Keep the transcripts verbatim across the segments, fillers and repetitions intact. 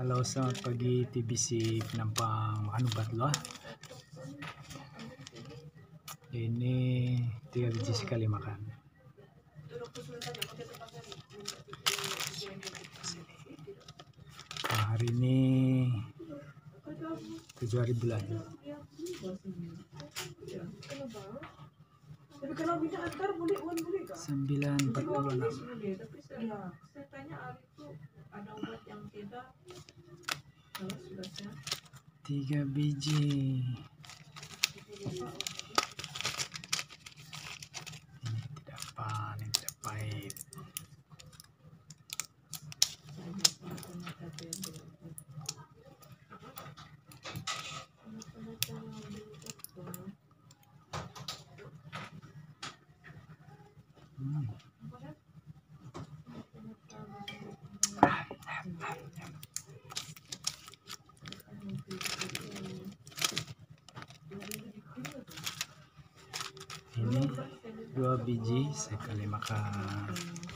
Halo, selamat pagi T B C Penampang Anu Batloa. Ini tiga biji sekali makan. Nah, hari ini tujuh hari bulan sembilan empat puluh enam. Tiga biji. Ini tidak panen, tidak pahit. Hmm. Ini dua biji sekali makan.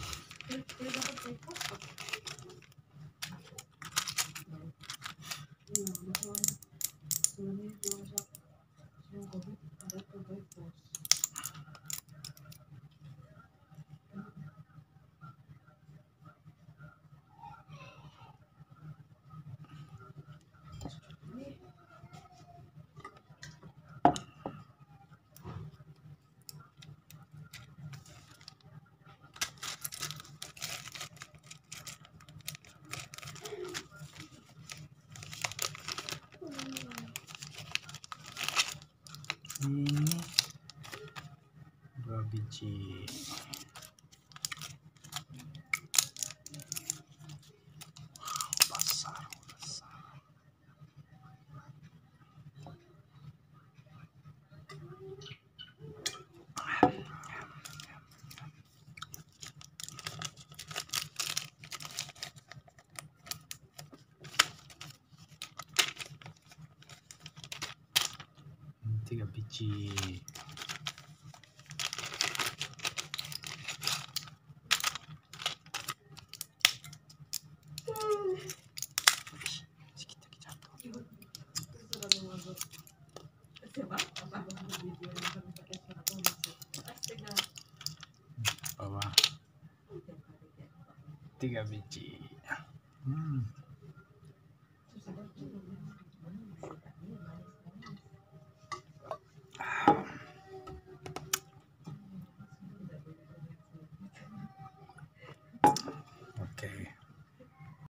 Ini dua biji. Besar, besar. Tiga biji. Bawah tiga biji. Hmm.